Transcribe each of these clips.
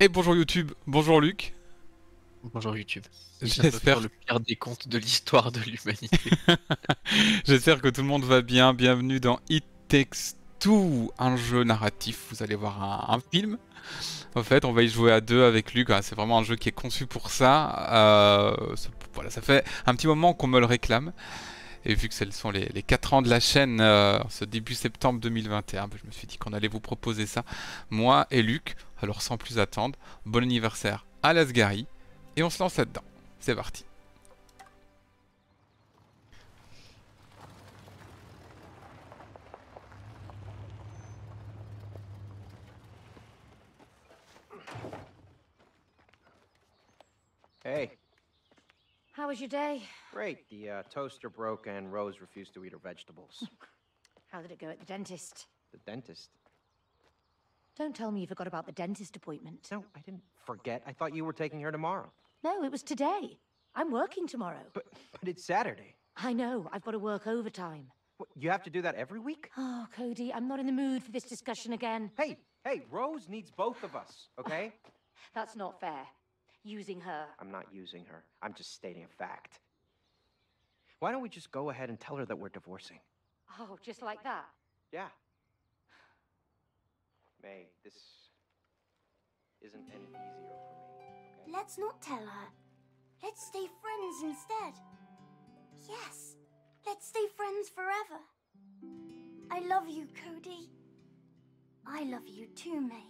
Et bonjour YouTube, bonjour Luc. Bonjour YouTube. Je viens de faire J'espère le pire décompte de l'histoire de l'humanité. j'espère que tout le monde va bien. Bienvenue dans It Takes Two, un jeu narratif. Vous allez voir un film. En fait, on va y jouer à deux avec Luc. Hein. C'est vraiment un jeu qui est conçu pour ça. Voilà, ça fait un petit moment qu'on me le réclame. Et vu que ce sont les 4 ans de la chaîne, ce début septembre 2021, je me suis dit qu'on allait vous proposer ça, moi et Luc. Alors sans plus attendre, bon anniversaire à Lasgari. Et on se lance là-dedans. C'est parti. Hey, How was your day? great. The toaster broke and Rose refused to eat her vegetables. How did it go at the dentist? The dentist? Don't tell me you forgot about the dentist appointment. No, I didn't forget. I thought you were taking her tomorrow. No, it was today. I'm working tomorrow. But it's Saturday. I know, I've got to work overtime. What, you have to do that every week? Oh, Cody, I'm not in the mood for this discussion again. Hey, Rose needs both of us, okay? That's not fair. Using her. I'm not using her. I'm just stating a fact. Why don't we just go ahead and tell her that we're divorcing? Oh, just like that? Yeah. May, this isn't any easier for me, okay? Let's not tell her. Let's stay friends instead. Yes, let's stay friends forever. I love you, Cody. I love you too, May.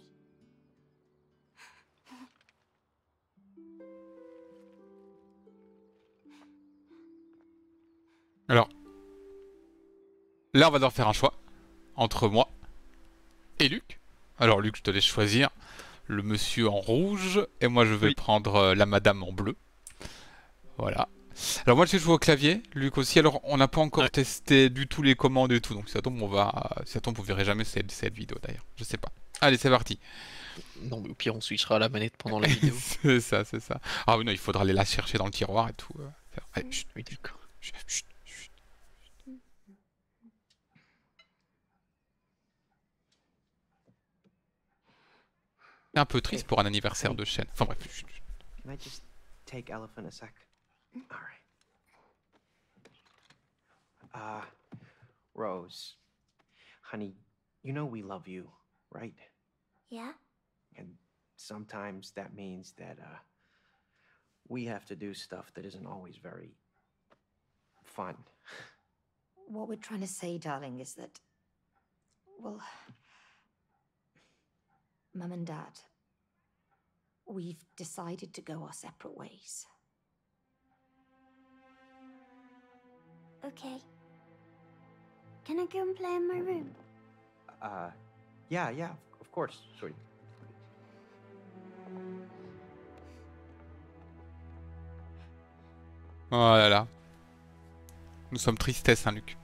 Alors, là on va devoir faire un choix entre moi et Luc. Alors Luc, je te laisse choisir le monsieur en rouge et moi je vais Oui. prendre la madame en bleu. Voilà. Alors moi je vais jouer au clavier, Luc aussi. Alors on n'a pas encore Ouais. testé du tout les commandes et tout, donc si ça tombe si ça tombe vous verrez jamais cette vidéo d'ailleurs. Je sais pas. Allez c'est parti. Non, mais au pire, on switchera à la manette pendant la vidéo. C'est ça, c'est ça. Ah oui non, il faudra aller la chercher dans le tiroir et tout. Allez, chut, Oui, d'accord. chut, chut, chut. C'est un peu triste pour un anniversaire de chaîne. Enfin bref. Chut, chut. Can I just take Elephant a sec? All right. Rose, honey, you know we love you, right? Yeah? And sometimes that means that we have to do stuff that isn't always very fun. What we're trying to say, darling, is that... Well... Mum and Dad... We've decided to go our separate ways. Okay. Can I go and play in my room? Yeah, of course, sweetie. Oh là là. Nous sommes tristesse, hein, Luc.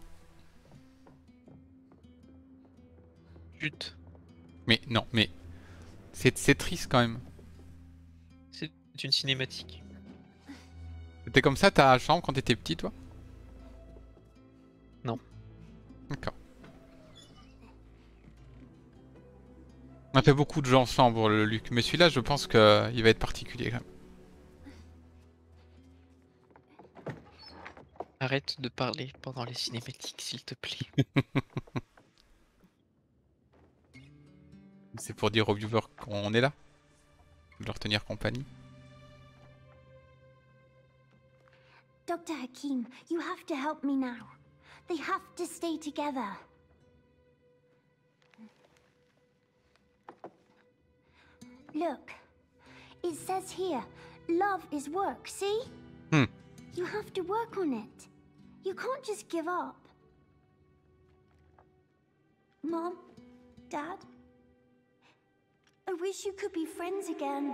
Chut. Mais non, mais c'est triste quand même. C'est une cinématique. T'étais comme ça ta chambre quand t'étais petit, toi? Non. D'accord. On a fait beaucoup de jeux ensemble, le Luc, mais celui-là, je pense qu'il va être particulier quand même. Arrête de parler pendant les cinématiques, s'il te plaît. C'est pour dire aux viewers qu'on est là, de leur tenir compagnie. Dr. Hakim, you have to help me now. They have to stay together. Look, it says here, love is work, see? Hmm. You have to work on it. You can't just give up. Mom, Dad, I wish you could be friends again.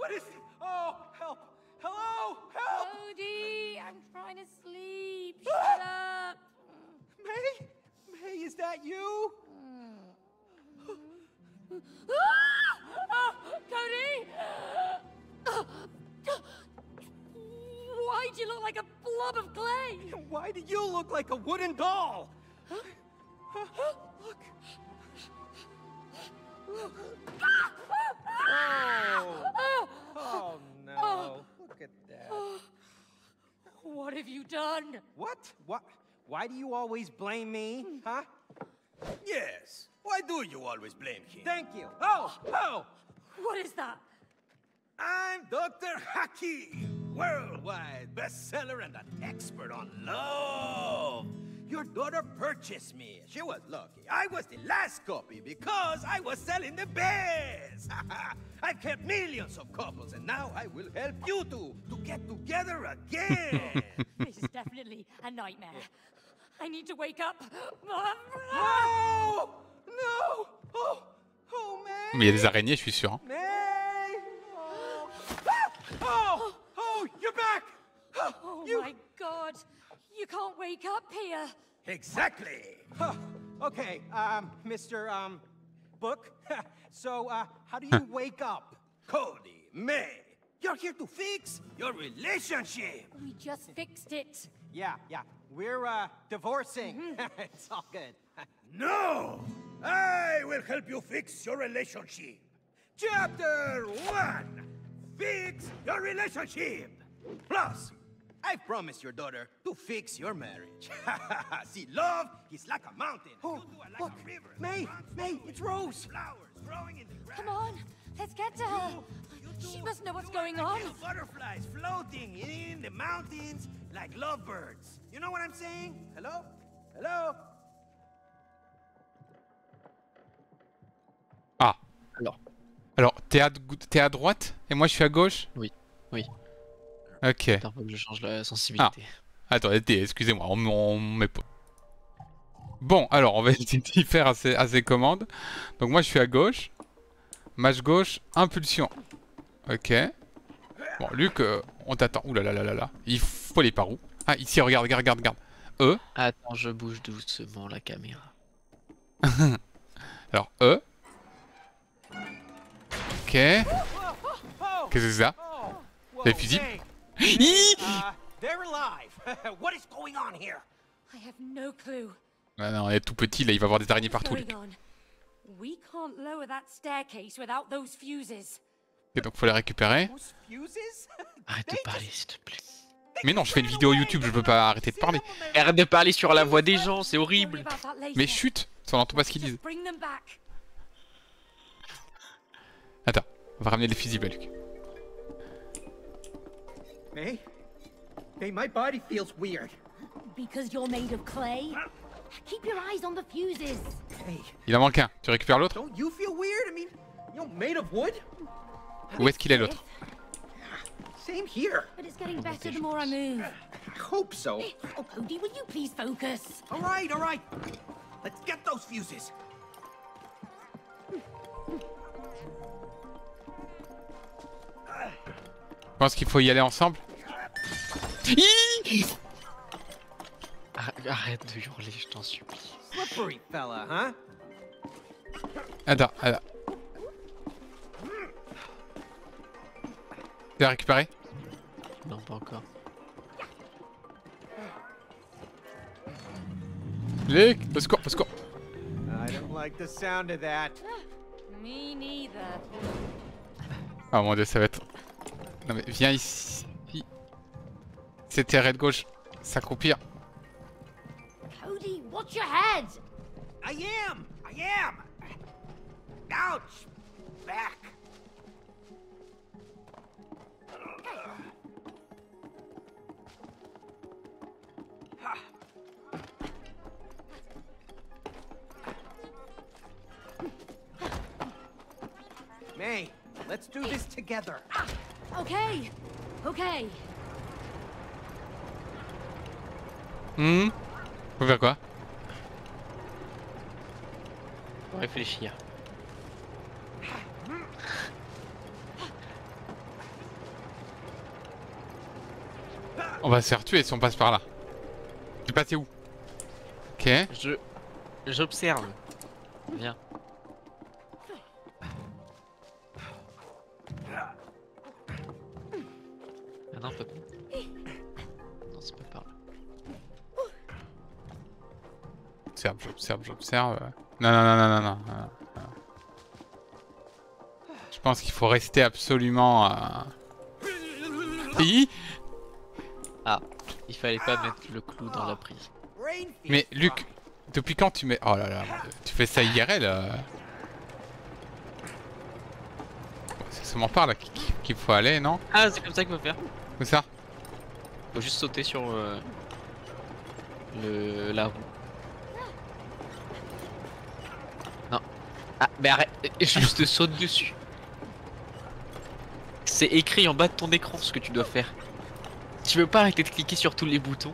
What is it? Oh, help! Hello! Help! Cody, I'm trying to sleep. Shut up. May? May, is that you? Cody! Why'd you look like a blob of clay? Why do you look like a wooden doll? Look. Oh no. Look at that. What have you done? What? What? Why do you always blame me? Huh? Yes. Why do you always blame him? Thank you. Oh! Oh! What is that? I'm Dr. Haki, worldwide bestseller and an expert on love. Your daughter purchased me. She was lucky. I was the last copy because I was selling the best. I've kept millions of couples, and now I will help you two to get together again. This is definitely a nightmare. I need to wake up. No! No! Oh! Oh, May! Mais il y a des araignées, je suis sûr. Hein. May! Oh! Ah! Oh! Oh! You're back! Oh You- my god. You can't wake up here. Exactly. Huh. Okay, Mr. Book. So, how do you wake up? Cody, May, you're here to fix your relationship. We just fixed it. Yeah, we're, divorcing. It's all good. No! I will help you fix your relationship. Chapter 1. Fix your relationship. Plus, I promised your daughter to fix your marriage. See, love is like a mountain. Oh, You two are like look, a river. May, May, it's Rose. Flowers growing in the grass. Come on, let's get to her. You She two, must know what's you are going like on. little butterflies floating in the mountains like lovebirds. You know what I'm saying? Hello? Hello? Ah. Alors, t'es à droite et moi je suis à gauche? oui. Ok. Attends, faut que je change la sensibilité. Attends, excusez-moi, on met pas. Bon, alors on va essayer d'y faire à ces commandes. Donc moi je suis à gauche. Match gauche, impulsion. Ok. Bon, Luc, on t'attend. Ouh là là là là là. Il faut aller par où? Ah, ici, regarde. E. Attends, je bouge doucement la caméra. Alors, E. Ok. Qu'est-ce Oh! que c'est ça? Oh! Whoa, Les fusils? May, Hi. they're alive. What is going on here? I have no clue. Ah non, il est tout petit, là, il va y avoir des araignées What's partout, Luc. going on? We can't lower that staircase without those fuses. Et donc faut les récupérer. Those fuses? Arrête de They parler, just- s'il te plaît. Mais non, je fais une vidéo YouTube, je peux pas arrêter de parler. Arrête de parler sur la voix des gens, c'est horrible. Worry about that later. Mais chut, ça n'entend pas ce qu'ils Just disent. bring them back. Attends, on va ramener les fusibles, Luc. May? May, my body feels weird. Because you're made of clay? Keep your eyes on the fuses. Hey, Il en manque un, tu récupères l'autre? don't you feel weird? I mean, you know, made of wood? Où est-ce qu'il est l'autre? Same here. But it's getting better the more I move. I hope so. Oh, Cody, will you please focus? All right. Let's get those fuses. Je pense qu'il faut y aller ensemble. Hi. Arrête de hurler, je t'en supplie. Slippery fella, huh? Attends. Tu l'as récupéré? Non, pas encore. Luc, au secours. I don't like the sound of that. Me neither. Ah mon dieu, ça va être... Non mais viens ici. C'était arrêt de gauche. S'accroupir. Cody, watch your head! I am! Ouch! Back! May, let's do this together. Okay, okay. Faut faire quoi? Faut réfléchir. On va se faire tuer si on passe par là. Tu es passé où? Ok. J'observe. Viens. Ah non, on peut pas. Non, c'est pas par là. J'observe. Non. Je pense qu'il faut rester absolument... Ah, il fallait pas mettre le clou dans la prise. Mais Luc, depuis quand tu mets... Oh là là, tu fais ça IRL C'est seulement par là qu'il faut aller, non? Ah, c'est comme ça qu'il faut faire. Où ça? Faut juste sauter sur la roue. Non. Ah, mais arrête, juste saute dessus. C'est écrit en bas de ton écran ce que tu dois faire. Tu veux pas arrêter de cliquer sur tous les boutons?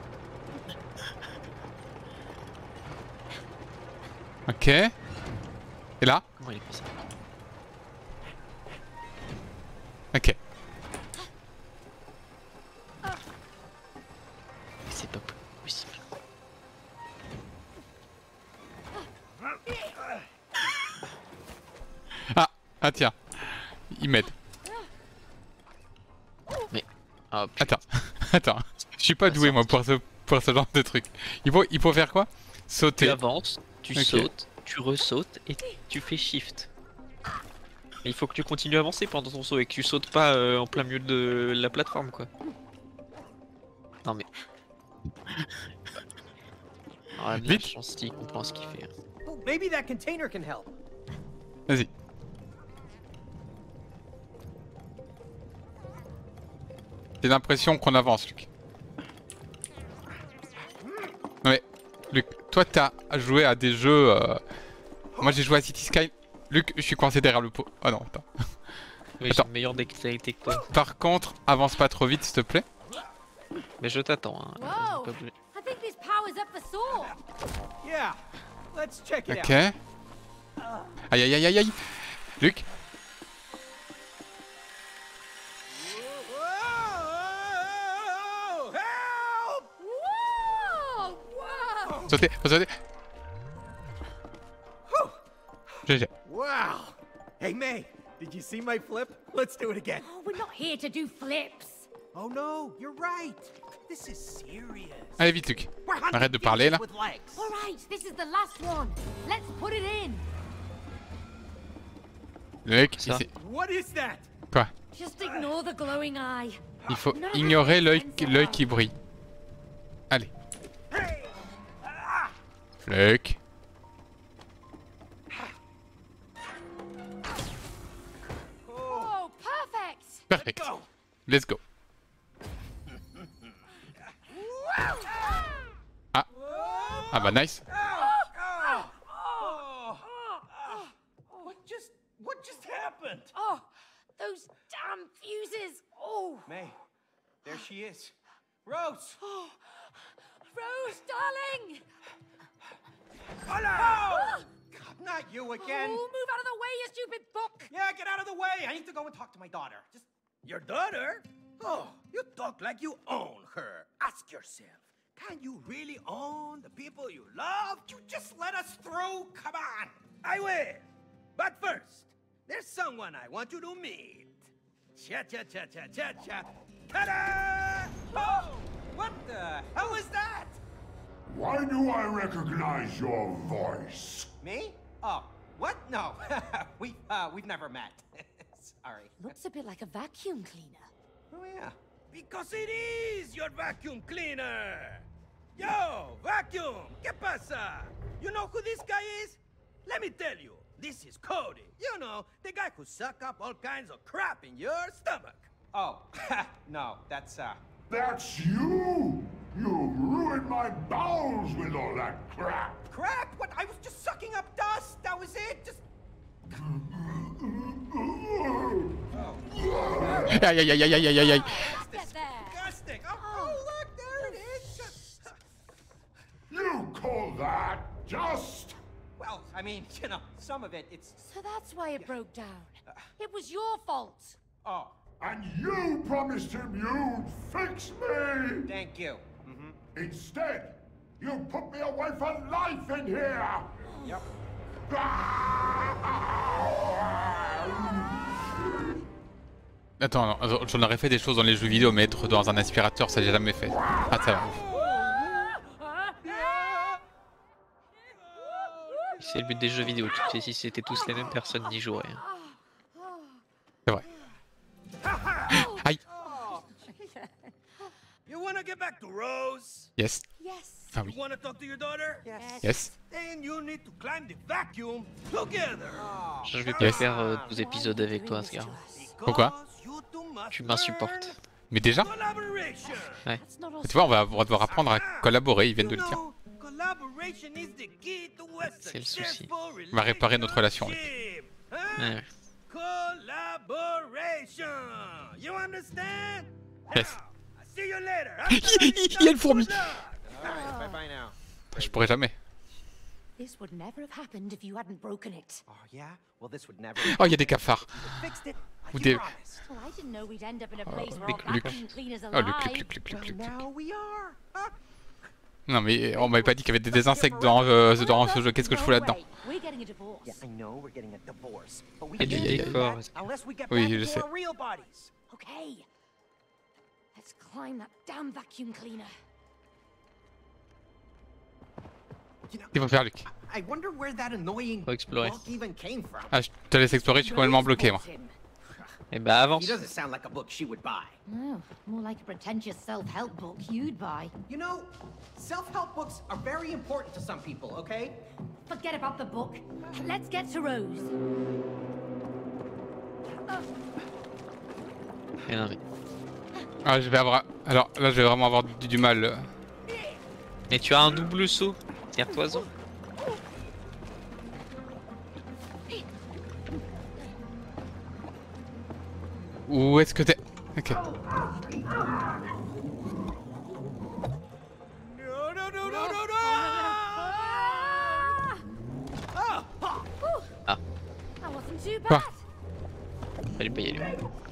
Ok. Et là? Comment il est fait ça? Ok. C'est pas possible. Ah tiens. Il m'aide. Mais... Oh, putain. Attends. Je suis pas doué moi pour ce genre de truc. Il faut faire quoi? Sauter. Tu avances, tu Ok. sautes, tu ressautes et tu fais shift. Mais il faut que tu continues à avancer pendant ton saut et que tu sautes pas en plein milieu de la plateforme quoi. Non mais... Alors là, Vite. chance qu'il comprend ce qu'il fait. Oh, maybe that container can help. Vas-y. J'ai l'impression qu'on avance, Luc. Ouais, Luc, toi t'as joué à des jeux... Moi j'ai joué à City Sky. Luc, je suis coincé derrière le pot. Oh non, attends. Oui, j'ai Attends. une meilleure dextérité que toi. Par contre, avance pas trop vite, s'il te plaît. Mais je t'attends, hein. Whoa! Pas bouger. I think this power's up for Saw. Yeah, let's check it Ok. out. Aïe aïe aïe aïe aïe. Luc, Whoa! Help! Whoa! Whoa! sautez, sautez. GG. Wow. Hey, May, did you see my flip? Let's do it again. Oh, we're not here to do flips. Oh no, you're right. This is serious. Allez vite, Luc. We're hunting Arrête de parler, là. fuses with legs. All right, this is the last one. Let's put it in. Luc, Ça. What is that? quoi? Just ignore the glowing eye. Il faut ignorer l'œil qui brille. Allez. Luc. Oh, perfect. Perfect. Let's go. Ah bah nice. What just happened? Oh, those damn fuses. Oh, May, there she is. Rose! Rose, darling. Hola! God, not you again. Oh, move out of the way, you stupid book. Yeah, get out of the way. I need to go and talk to my daughter. Just Your daughter? Oh, you talk like you own her. Ask yourself, can you really own the people you love? you just let us through. Come on. I will. But first, there's someone I want you to meet. Cha-cha-cha-cha-cha-cha. Ta-da! Oh, what the hell is that? Why do I recognize your voice? Me? Oh, what? No, we've never met. Sorry. Looks a bit like a vacuum cleaner. Oh yeah. Because it is your vacuum cleaner. Yo, vacuum, ¿qué pasa? You know who this guy is? Let me tell you, this is Cody. You know, the guy who suck up all kinds of crap in your stomach. Oh, no, that's That's you! You ruined my bowels with all that crap! crap. What? I was just sucking up dust. That was it. Just. Aïe aïe aïe aïe aïe aïe aïe. Get there. Disgusting. Oh, look, there it is. You call that just? Well, I mean, you know, some of it, it's. So that's why it broke down. It was your fault. Oh, And you promised him you'd fix me! Thank you. Instead, you put me away for life in here! Yep. Attends, non, j'en aurais fait des choses dans les jeux vidéo, mais être dans un aspirateur, ça j'ai jamais fait. Ah, ça va. C'est le but des jeux vidéo. Tu sais, si c'était tous les mêmes personnes, n'y jouerait. C'est vrai. Aïe. You wanna get back to Rose? Yes. Yes. Ah oui. You wanna talk to your daughter? Yes. Then you need to climb the vacuum together. Je vais pas faire 12 épisodes avec toi, Asgard. Pourquoi? Tu m'insupportes. Mais déjà? Collaboration. Ouais. Tu vois, on va devoir apprendre à collaborer, ils viennent de le dire. Collaboration is the key to a C'est le souci. successful On va réparer notre relation. relationship. Huh? Ouais. Collaboration. You understand? Yes. Now, I'll see you later. Il y a une fourmi. Alright, bye bye now. Je pourrais jamais. This would never have happened if you hadn't broken it. Oh, yeah? Well, this would never. Oh, il y a des cafards. Fixed it. Ou I des... promise. Well, I didn't know we'd end up in a place where Luc, all Luc. vacuum cleaners Oh, Luc, alive. Luc, Luc, Luc, Luc, Luc. Now we are. Huh? Non mais on m'avait pas dit qu'il y avait des insectes dans ce jeu, qu'est-ce que je fous là-dedans? We're getting a divorce. Yeah, I know we're getting a divorce, but we Et du can't do décor. that unless we get Oui, back je into sais. our real bodies. Okay. Let's climb that damn vacuum cleaner. You know, Il faut faire Luc. I wonder where that annoying Faut explorer. book even came from. Ah, je te laisse explorer, je suis complètement bloqué moi. Et bah avance. He doesn't sound like a book she would buy. No, more like a pretentious self-help book you'd buy. You know, self-help books are very important to some people, okay? Forget about the book. Let's get to Rose. Mais non, mais... Ah, je vais avoir... Alors là, je vais vraiment avoir du mal. Mais tu as un double saut. Tire-toi-en. Où est-ce que t'es? Ok. No, no, no, no, no, no! That wasn't too Quoi? bad. Fallait pas y aller.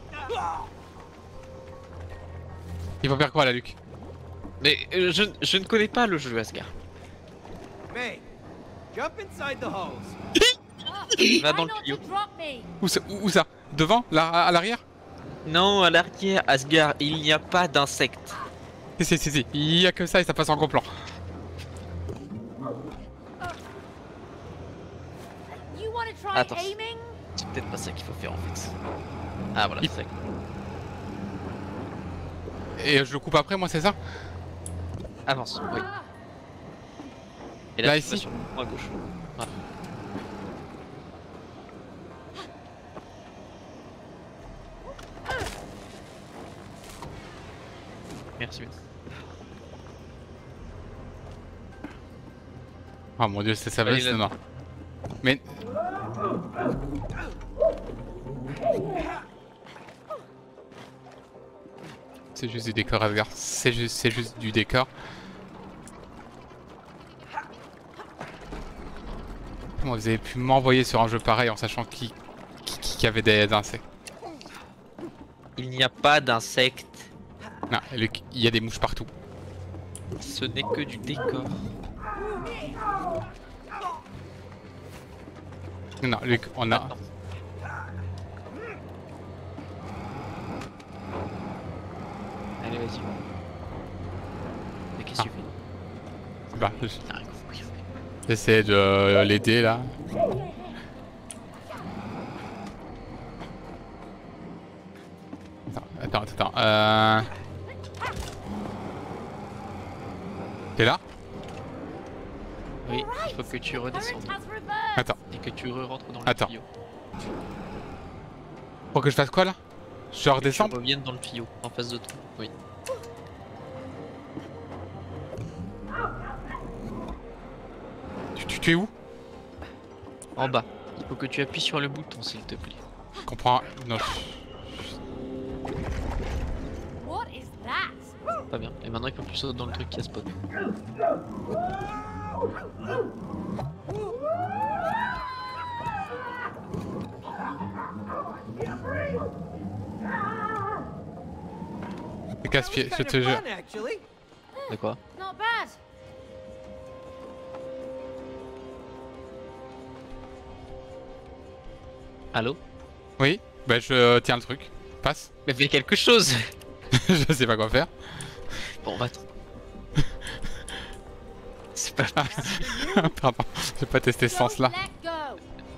Il faut faire quoi là, Luc? Mais je ne connais pas le jeu Asgard. May, jump inside the hose. Va Try dans le not tuyau. to drop me. Où ça? Devant? Là, à l'arrière? Non, à l'arrière, Asgard, il n'y a pas d'insectes. Si. Il y a que ça et ça passe en gros plan. You want to try Attends. aiming? C'est peut-être pas ça qu'il faut faire en fait. Ah voilà, Il- c'est ça. Et je le coupe après, moi, c'est ça? Avance, oui. Et Là, tu ici vas sur le bouton à gauche. Voilà. Merci. Oh mon dieu, ça va, Allez, c'est là. non. Mais... C'est juste du décor, Asgard. C'est juste du décor. Comment vous avez pu m'envoyer sur un jeu pareil en sachant qu'il y avait des insectes? Il n'y a pas d'insectes. Non, Luc, il y a des mouches partout. Ce n'est que du décor. Non, Luc, on a... Attends. Allez, vas-y. Mais qu'est-ce que tu fais? Bah, T'as rien compris. j'essaie de l'aider là. Attends. T'es là? Oui, il faut que tu redescendes. Current has reversed. Attends. Et que tu rentres dans le Attends. tuyau. Pour que je fasse quoi là? Je redescends? Tu reviennes dans le tuyau, en face de toi. Oui. Tu es où? En bas. Il faut que tu appuies sur le bouton, s'il te plaît. Je comprends. Non. What is that? Pas bien. Et maintenant, il faut que tu sautes dans le truc qui a spawn. Le casse-pied, je te jure. De quoi? Not bad. Allô? Oui, bah je tiens le truc. Passe. Mais fais quelque chose! Je sais pas quoi faire. Bon, va-t'en. C'est pas Pardon, j'ai pas testé ce sens-là. Let go.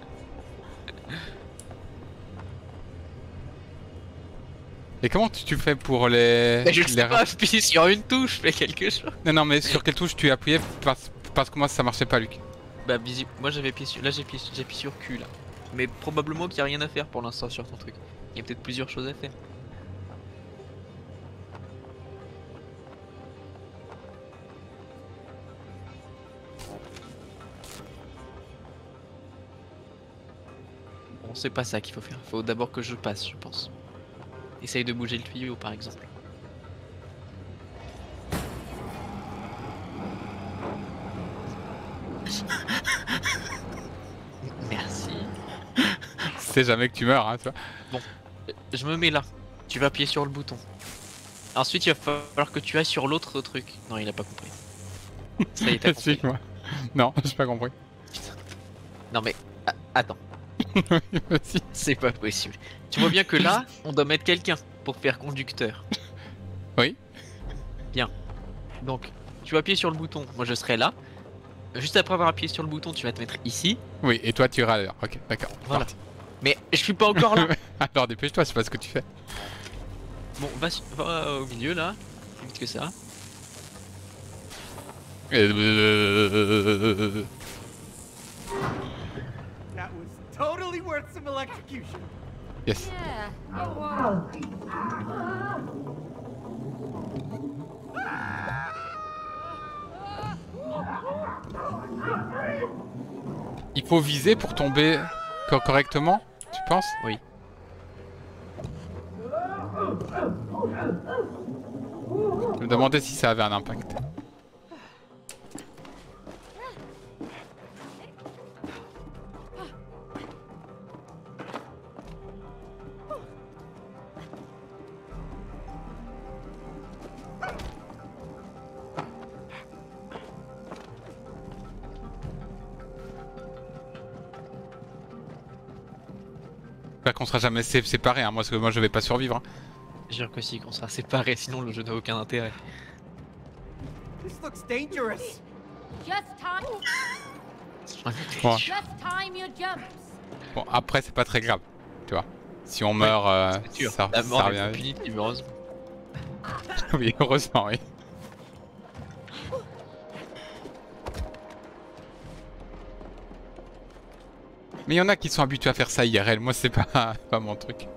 Et comment tu fais pour les... Mais je sais pas, appuie sur une touche, fais quelque chose. Non, mais sur quelle touche tu appuyais parce que moi ça marchait pas, Luc. Bah, moi j'avais appuyé sur. Là, j'appuie sur Q là. Mais probablement qu'il y a rien à faire pour l'instant sur ton truc. Il y a peut-être plusieurs choses à faire. Bon, c'est pas ça qu'il faut faire. Faut d'abord que je passe, je pense. Essaye de bouger le tuyau par exemple. Merci. C'est jamais que tu meurs, hein, tu vois. Bon, je me mets là. Tu vas appuyer sur le bouton. Ensuite, il va falloir que tu ailles sur l'autre truc. Non, il a pas compris. Ça y est, t'as compris. Explique-moi. Non, j'ai pas compris. Non mais, attends. Vas-y. C'est pas possible. Tu vois bien que là, on doit mettre quelqu'un pour faire conducteur. Oui. Bien. Donc, tu vas appuyer sur le bouton. Moi, je serai là. Juste après avoir appuyé sur le bouton, tu vas te mettre ici. Oui, et toi tu iras à l'heure. Ok, d'accord. Voilà. Parti. Mais je suis pas encore là. Alors dépêche-toi, je sais pas ce que tu fais. Bon, va au milieu là. Plus vite que ça. That was totally worth some electrocution. Yes. Yeah, it was. Il faut viser pour tomber correctement, tu penses? Oui. Je me demandais si ça avait un impact. J'espère qu'on sera jamais séparés, hein, moi, parce que moi je vais pas survivre. Hein. Jure que si, qu'on sera séparés, sinon le jeu n'a aucun intérêt. This looks dangerous. Just time. Bon. Just time your jumps. Bon, après c'est pas très grave, tu vois. Si on meurt, C'est sûr. ça La mort revient. est punitive, heureusement. Oui, heureusement, oui. Mais il y en a qui sont habitués à faire ça IRL, moi c'est pas mon truc.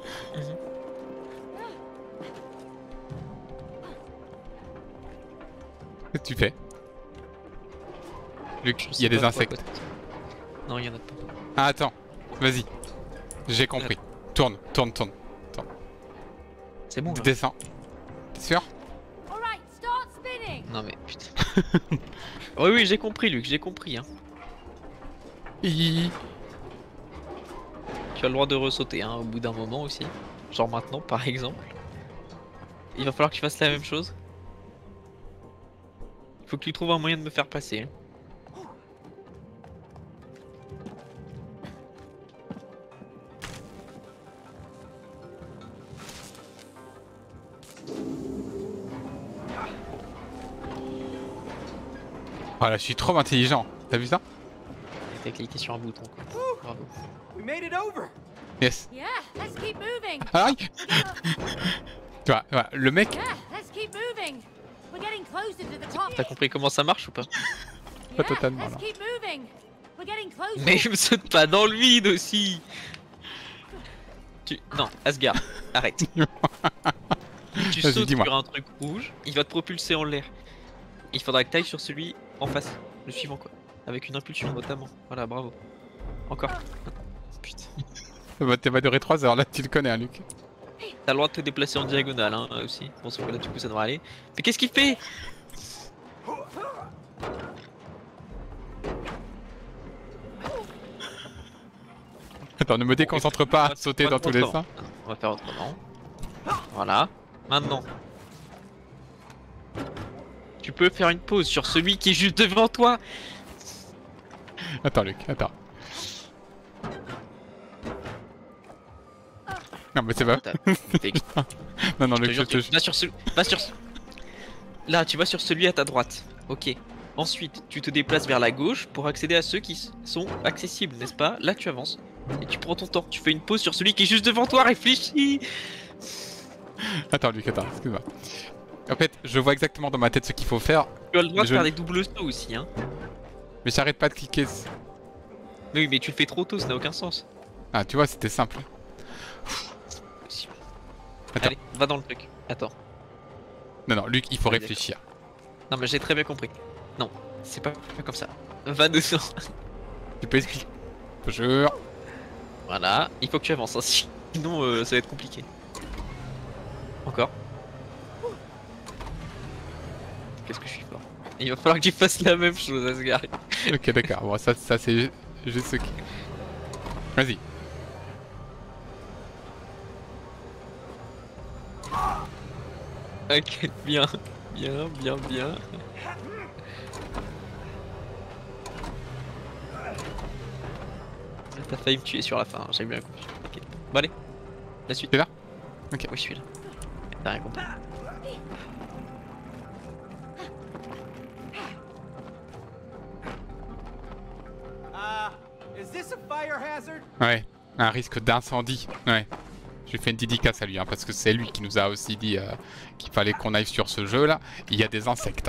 Qu'est-ce que tu fais? Luc, il y a des insectes. Non, il y en a pas. Ah attends, vas-y. J'ai compris. Tourne. C'est bon là. Descends. T'es sûr? Alright, start spinning. Non mais putain. Oui, j'ai compris Luc, j'ai compris hein. Hi. Tu as le droit de ressauter hein, au bout d'un moment aussi. Genre maintenant par exemple. Il va falloir que tu fasses la même chose. Il faut que tu trouves un moyen de me faire passer. Hein. Voilà, je suis trop intelligent. T'as vu ça? Et t'as cliqué sur un bouton quoi. Bravo. We made it over. Yes. Yeah, let's keep moving. Aïe. Tu vois, le mec... Yeah, let's keep moving. We're getting closer to the top. T'as compris comment ça marche ou pas? Pas totalement Let's là. keep moving. We're getting closer. Mais me saute pas dans le vide aussi. Non, Asgard, arrête. Tu Vas-y, sautes dis-moi. sur un truc rouge, il va te propulser en l'air. Il faudra que t'ailles sur celui en face, le suivant quoi. Avec une impulsion notamment. Voilà, bravo. Encore. Putain. T'es pas duré 3 heures là, tu le connais hein, Luc. T'as le droit de te déplacer en diagonale hein, aussi. Bon, sauf que là du coup ça devrait aller. Mais qu'est-ce qu'il fait? Attends, ne me déconcentre pas à sauter dans tous les sens. On va faire autrement. Voilà. Maintenant, Tu peux faire une pause sur celui qui est juste devant toi. Attends Luc, attends. Non mais c'est pas... Non non Luc, je te... Va sur Là, tu vas sur celui à ta droite. Ok. Ensuite, tu te déplaces vers la gauche pour accéder à ceux qui sont accessibles, n'est-ce pas? Là, tu avances. Et tu prends ton temps. Tu fais une pause sur celui qui est juste devant toi. Réfléchis. Attends Luc, attends, excuse-moi. En fait, je vois exactement dans ma tête ce qu'il faut faire. Tu as le droit de faire des doubles sauts aussi, hein. Mais j'arrête pas de cliquer. Oui, mais tu le fais trop tôt, ça n'a aucun sens. Ah, tu vois, c'était simple. Attends. Allez, va dans le truc. Attends. Non, non, Luc, il faut réfléchir. Non, mais j'ai très bien compris. Non, c'est pas comme ça. Va dedans. Tu peux expliquer? Bonjour. Voilà, il faut que tu avances, hein. Sinon ça va être compliqué. Encore. Qu'est-ce que je suis fort. Il va falloir que tu fasses la même chose, Asgard. Ok, d'accord. Bon, ça c'est juste ce qui... Vas-y. Ok, bien. Bien, bien, bien. T'as failli me tuer sur la fin, hein, j'ai bien compris. Okay. Bon allez, la suite. T'es là? Ok. Oui, je suis là. T'as rien compris. Ouais, un risque d'incendie. Ouais. Je lui fais une dédicace à lui, hein, parce que c'est lui qui nous a aussi dit qu'il fallait qu'on aille sur ce jeu là. Il y a des insectes.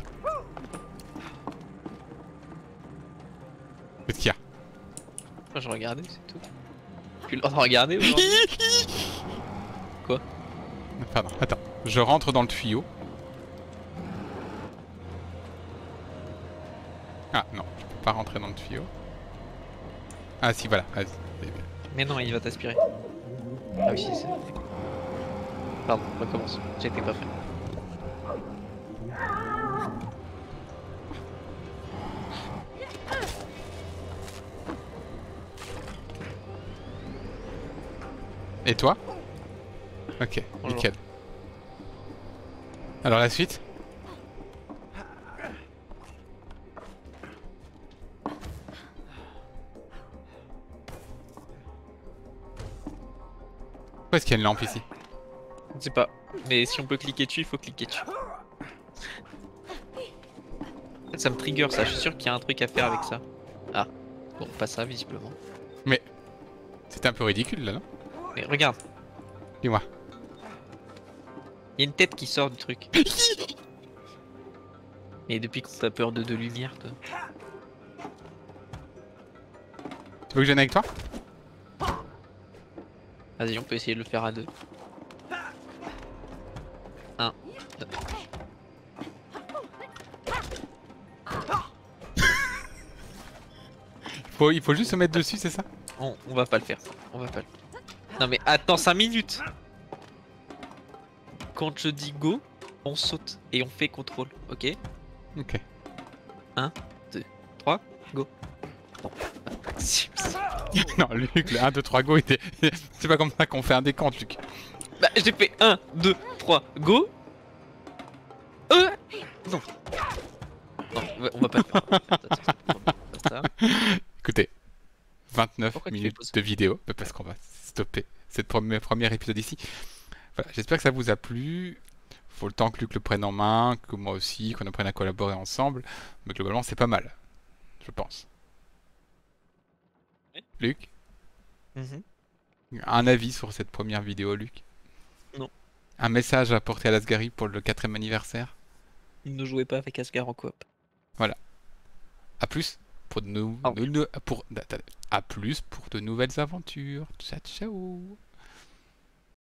Qu'est-ce qu'il y a? Moi je regardais, c'est tout. Tu l'as regardé aujourd'hui? Quoi? Pardon, attends. Je rentre dans le tuyau. Ah non, je peux pas rentrer dans le tuyau. Ah si, voilà, vas-y. Mais non, il va t'aspirer. Ah oui, c'est ça. Pardon, on recommence. J'étais pas prêt. Et toi? Ok, bonjour. Nickel. Alors la suite? Pourquoi est-ce qu'il y a une lampe ici? Je sais pas. Mais si on peut cliquer dessus, il faut cliquer dessus. En fait, ça me trigger ça. Je suis sûr qu'il y a un truc à faire avec ça. Ah. Bon, pas ça, visiblement. Mais... C'était un peu ridicule là, non? Mais regarde. Dis-moi. Il y a une tête qui sort du truc. Mais depuis quand t'as peur de lumière, toi? Tu veux que je vienne avec toi? Vas-y, on peut essayer de le faire à deux. 1, 2. Il faut juste se mettre dessus, c'est ça? On va pas le faire. On va pas le faire. Non mais attends 5 minutes. Quand je dis go, on saute et on fait contrôle, ok? Ok. 1, 2, 3, go. Bon. Non, Luc, le 1, 2, 3, go était... C'est pas comme ça qu'on fait un décompte, Luc. Bah j'ai fait 1, 2, 3, go. Non. Non, on va pas le faire. Ça. Écoutez, 29 Pourquoi minutes de vidéo, parce qu'on va stopper cette premier épisode ici. Voilà, j'espère que ça vous a plu. Faut le temps que Luc le prenne en main, que moi aussi, qu'on apprenne à collaborer ensemble. Mais globalement, c'est pas mal, je pense. Oui. Luc, un avis sur cette première vidéo, Luc? Non. Un message à apporter à l'Asgari pour le 4ème anniversaire? Ne jouez pas avec Asgard en coop. Voilà. À plus pour de à plus pour de nouvelles aventures. Ciao, ciao.